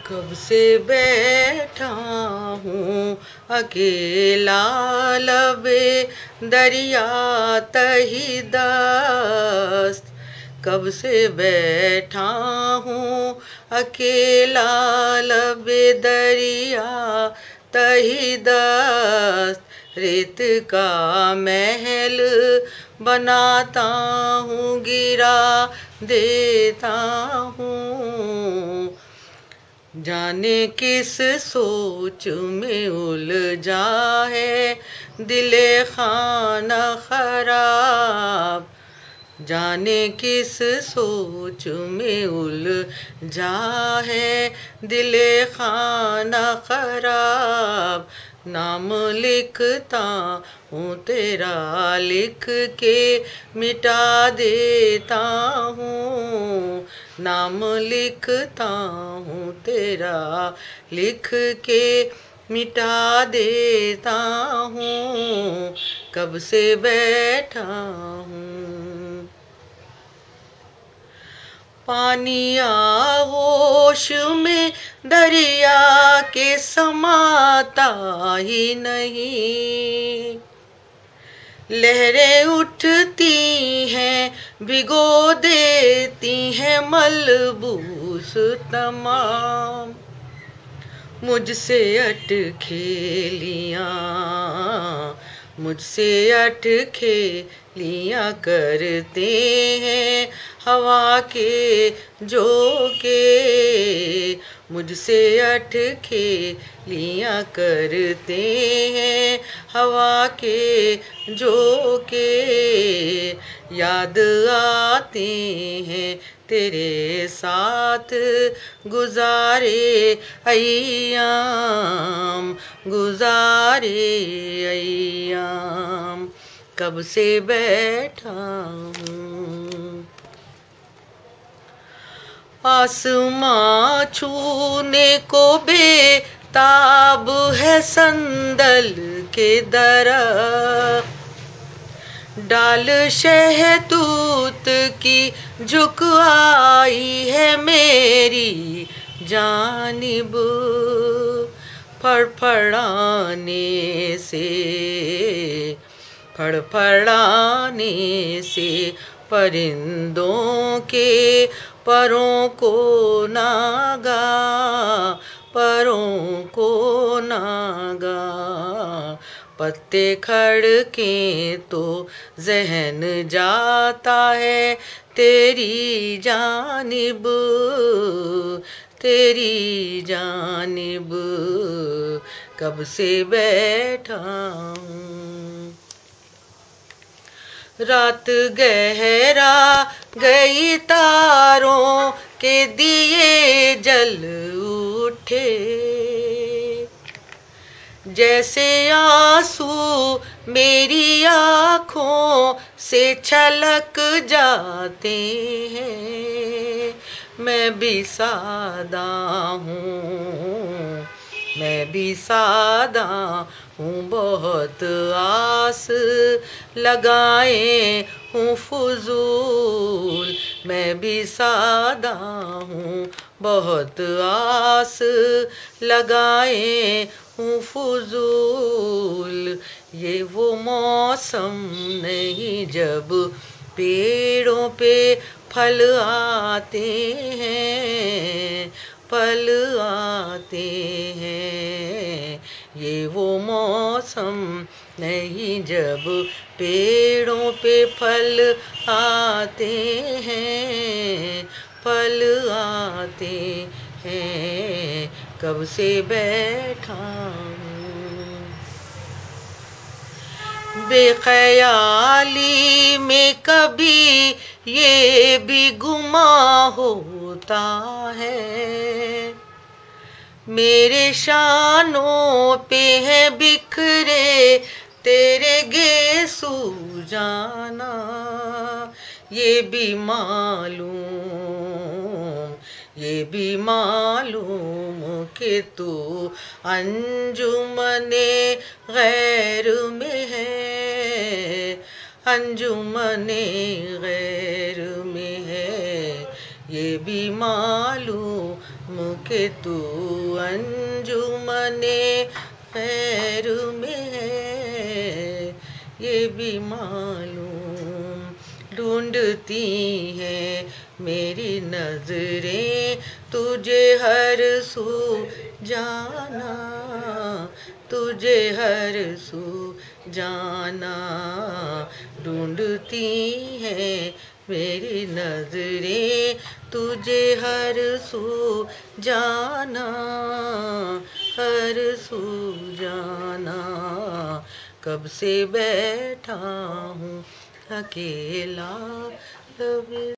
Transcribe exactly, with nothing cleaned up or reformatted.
कब से बैठा हूँ अकेला लबे दरिया तही दस्त। कब से बैठा हूँ अकेला लबे दरिया तही दस्त। रेत का महल बनाता हूँ गिरा देता हूँ। जाने किस सोच में उलझा है दिले खाना खराब। जाने किस सोच में उलझा है दिले खाना खराब। नाम लिखता हूँ तेरा लिख के मिटा देता हूँ। नाम लिखता हूँ तेरा लिख के मिटा देता हूँ। कब से बैठा हूँ पानी आगोश में दरिया के समाता ही नहीं। लहरें उठती हैं भिगो देती हैं मलबूस तमाम। मुझसे अटखेलियाँ मुझसे अटखेलियाँ करते हैं हवा के झोंके। मुझसे अटखेलियाँ करते हैं हवा के झोंके। याद आते हैं तेरे साथ गुजारे अय्याम गुजारे अय्याम। कब से बैठा हूँ आसमां छूने को बेताब है संदल के दरख्त। डाल शहतूत की झुक आई है मेरी जानिब। फड़फड़ाने से फड़फड़ाने से परिंदों के परों को नागा परों को नागा। पत्ते खड़के तो जहन जाता है तेरी जानिब तेरी जानिब। कब से बैठा हूँ रात गहरा गई तारों के दिए जल उठे। जैसे आंसू मेरी आँखों से छलक जाते हैं। मैं भी सादा हूँ मैं भी सादा हूँ बहुत आस लगाए हूँ फुजूल। मैं भी सादा हूँ बहुत आस लगाए हूँ फुजूल। ये वो मौसम नहीं जब पेड़ों पे फल आते हैं फल आते हैं। ये वो मौसम नहीं जब पेड़ों पे फल आते हैं फल आते हैं। कब से बैठा हूँ बेख्याली में कभी ये भी गुमा होता है। मेरे शानों पे है बिखरे तेरे गेसू जाना। ये भी मालूम ये भी मालूम कि तू अंजुमने गैर में है अंजुमने गैर में है। ये भी मालूम के तू अंजुमने खैर में है, ये भी मालूम ढूंढती हैं मेरी नजरें तुझे हर सू जाना, तुझे हर सू जाना। ढूंढती हैं मेरी नजरें तुझे हर सू जाना, हर सू जाना। कब से बैठा हूँ अकेला।